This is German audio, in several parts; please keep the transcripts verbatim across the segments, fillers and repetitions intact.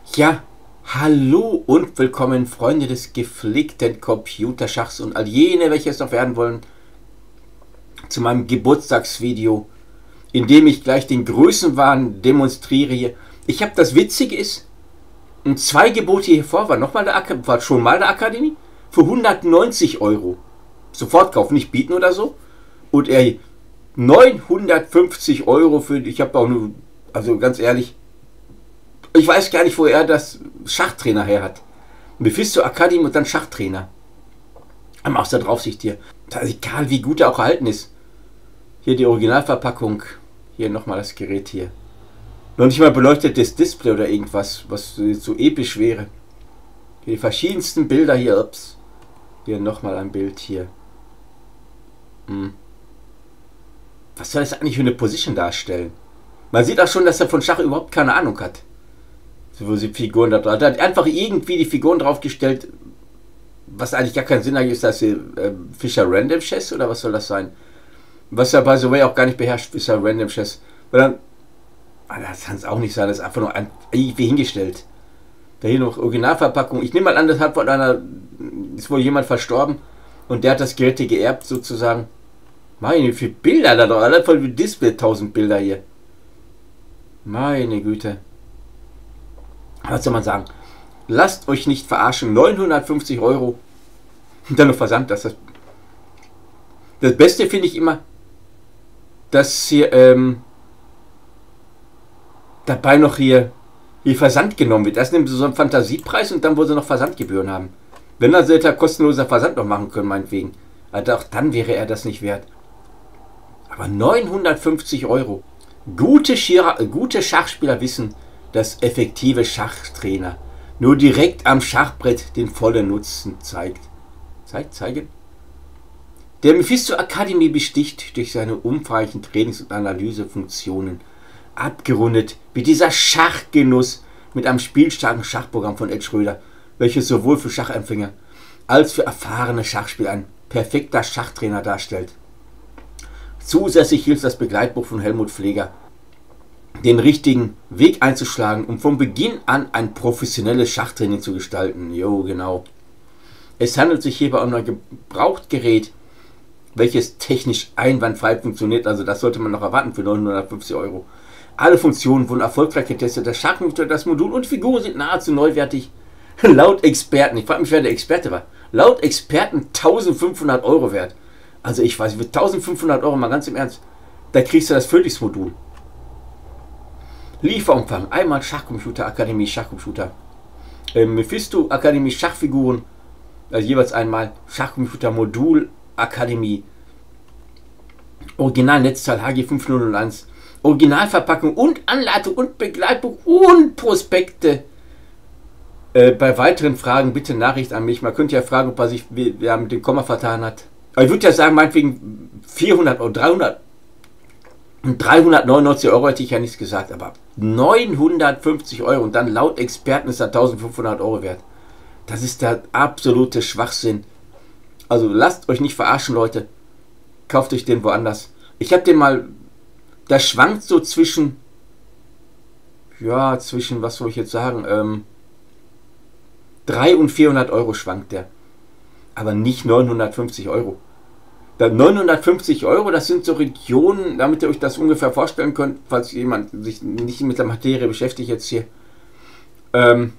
Ja, hallo und willkommen, Freunde des gepflegten Computerschachs und all jene, welche es noch werden wollen, zu meinem Geburtstagsvideo, in dem ich gleich den Größenwahn demonstriere hier. Ich habe, das Witzige ist, zwei Gebote hier vor, war, noch mal der, war schon mal der Akademie, für hundertneunzig Euro. Sofort kaufen, nicht bieten oder so. Und er neunhundertfünfzig Euro für, ich habe auch nur, also ganz ehrlich, ich weiß gar nicht, wo er das Schachtrainer her hat. Mephisto Academy und dann Schachtrainer. Am aus der Draufsicht hier. Das ist egal, wie gut er auch erhalten ist. Hier die Originalverpackung. Hier nochmal das Gerät hier. Noch nicht mal beleuchtetes Display oder irgendwas, was so episch wäre. Hier die verschiedensten Bilder hier. Ups. Hier nochmal ein Bild hier. Hm. Was soll das eigentlich für eine Position darstellen? Man sieht auch schon, dass er von Schach überhaupt keine Ahnung hat. Wo sie Figuren da drauf. Da hat einfach irgendwie die Figuren draufgestellt, was eigentlich gar keinen Sinn hat. Ist das hier äh, Fischer Random Chess oder was soll das sein? Was er by the way auch gar nicht beherrscht, Fischer Random Chess. Weil dann, ah, das kann es auch nicht sein, das ist einfach nur ein, irgendwie hingestellt. Da hier noch Originalverpackung. Ich nehme mal an, das hat von einer, ist wohl jemand verstorben und der hat das Gerät geerbt sozusagen. Meine, wie viele Bilder da drauf, alle voll wie Display, tausend Bilder hier. Meine Güte. Was soll man sagen? Lasst euch nicht verarschen. neunhundertfünfzig Euro. Und dann noch Versand. Das, das, das Beste finde ich immer, dass hier ähm, dabei noch hier, hier Versand genommen wird. Erst nehmen sie so einen Fantasiepreis und dann wollen sie noch Versandgebühren haben. Wenn dann hätte er kostenloser Versand noch machen können, meinetwegen. Also auch dann wäre er das nicht wert. Aber neunhundertfünfzig Euro. Gute, Schira, gute Schachspieler wissen, dass effektive Schachtrainer nur direkt am Schachbrett den vollen Nutzen zeigt. Zeigt, zeigen? Der Mephisto Academy besticht durch seine umfangreichen Trainings- und Analysefunktionen. Abgerundet wie dieser Schachgenuss mit einem spielstarken Schachprogramm von Ed Schröder, welches sowohl für Schachempfänger als für erfahrene Schachspieler ein perfekter Schachtrainer darstellt. Zusätzlich hilft das Begleitbuch von Helmut Pfleger, den richtigen Weg einzuschlagen, um von Beginn an ein professionelles Schachtraining zu gestalten. Jo, genau. Es handelt sich hierbei um ein Gebrauchtgerät, welches technisch einwandfrei funktioniert. Also das sollte man noch erwarten für neunhundertfünfzig Euro. Alle Funktionen wurden erfolgreich getestet. Das Schachcomputer, das Modul und Figuren sind nahezu neuwertig. Laut Experten, ich frage mich, wer der Experte war, laut Experten eintausendfünfhundert Euro wert. Also ich weiß, für eintausendfünfhundert Euro, mal ganz im Ernst, da kriegst du das Phoenix-Modul. Lieferumfang, einmal Schachcomputer, Akademie, Schachcomputer. Äh, Mephisto, Akademie, Schachfiguren, also jeweils einmal Schachcomputer, Modul, Akademie. Original-Netzteil H G fünf null null eins. Originalverpackung und Anleitung und Begleitbuch und Prospekte. Äh, bei weiteren Fragen bitte Nachricht an mich. Man könnte ja fragen, ob er sich wer mit dem Komma vertan hat. Aber ich würde ja sagen, meinetwegen vierhundert oder dreihundert. dreihundertneunundneunzig Euro hätte ich ja nichts gesagt, aber neunhundertfünfzig Euro und dann laut Experten ist er eintausendfünfhundert Euro wert. Das ist der absolute Schwachsinn. Also lasst euch nicht verarschen, Leute. Kauft euch den woanders. Ich habe den mal, das schwankt so zwischen, ja, zwischen, was soll ich jetzt sagen, ähm, dreihundert und vierhundert Euro schwankt der. Aber nicht neunhundertfünfzig Euro. neunhundertfünfzig Euro, das sind so Regionen, damit ihr euch das ungefähr vorstellen könnt, falls jemand sich nicht mit der Materie beschäftigt jetzt hier. Ähm,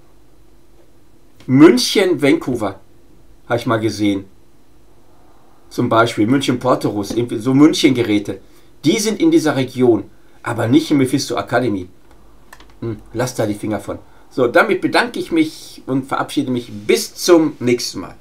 München, Vancouver, habe ich mal gesehen. Zum Beispiel München, Porterus, so München-Geräte. Die sind in dieser Region, aber nicht im Mephisto Academy. Hm, lasst da die Finger von. So, damit bedanke ich mich und verabschiede mich bis zum nächsten Mal.